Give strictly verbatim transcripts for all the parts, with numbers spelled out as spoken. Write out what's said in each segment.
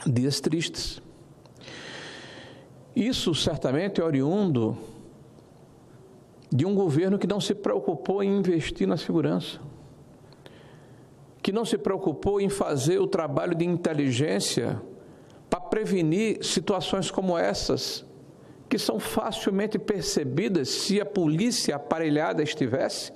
dias tristes. Isso certamente é oriundo de um governo que não se preocupou em investir na segurança, que não se preocupou em fazer o trabalho de inteligência para prevenir situações como essas, que são facilmente percebidas se a polícia aparelhada estivesse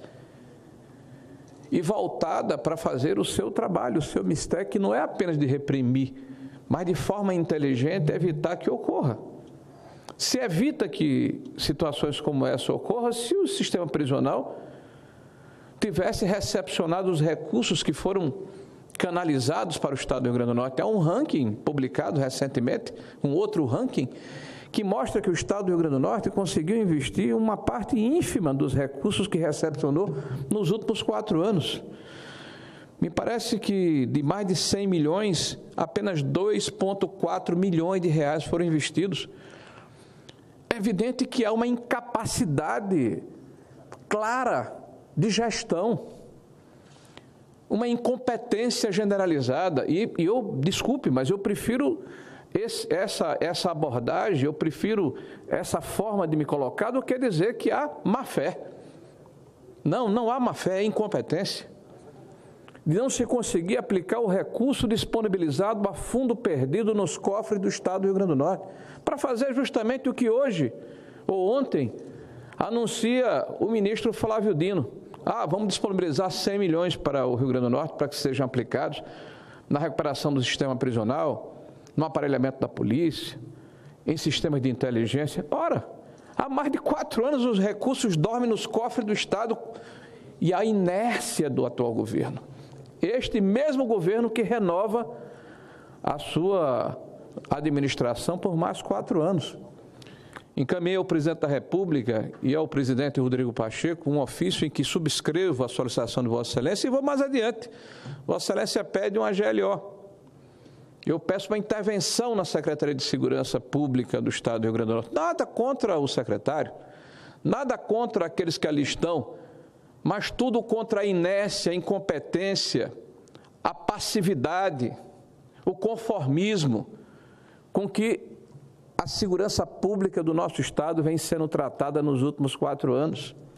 e voltada para fazer o seu trabalho, o seu mistério, que não é apenas de reprimir, mas de forma inteligente evitar que ocorra. Se evita que situações como essa ocorram, se o sistema prisional tivesse recepcionado os recursos que foram canalizados para o Estado do Rio Grande do Norte. Há um ranking publicado recentemente, um outro ranking, que mostra que o Estado do Rio Grande do Norte conseguiu investir uma parte ínfima dos recursos que recepcionou nos últimos quatro anos. Me parece que de mais de cem milhões, apenas dois vírgula quatro milhões de reais foram investidos. É evidente que há uma incapacidade clara de gestão, uma incompetência generalizada. E, e eu, desculpe, mas eu prefiro esse, essa, essa abordagem, eu prefiro essa forma de me colocar do que dizer que há má fé. Não, não há má fé, é incompetência. De não se conseguir aplicar o recurso disponibilizado a fundo perdido nos cofres do Estado do Rio Grande do Norte, para fazer justamente o que hoje, ou ontem, anuncia o ministro Flávio Dino. Ah, vamos disponibilizar cem milhões para o Rio Grande do Norte para que sejam aplicados na recuperação do sistema prisional, no aparelhamento da polícia, em sistemas de inteligência. Ora, há mais de quatro anos os recursos dormem nos cofres do Estado e a inércia do atual governo. Este mesmo governo que renova a sua administração por mais quatro anos. Encaminhei ao presidente da República e ao presidente Rodrigo Pacheco um ofício em que subscrevo a solicitação de Vossa Excelência e vou mais adiante. Vossa Excelência pede um A G L O. Eu peço uma intervenção na Secretaria de Segurança Pública do Estado do Rio Grande do Norte. Nada contra o secretário, nada contra aqueles que ali estão, mas tudo contra a inércia, a incompetência, a passividade, o conformismo com que a segurança pública do nosso Estado vem sendo tratada nos últimos quatro anos.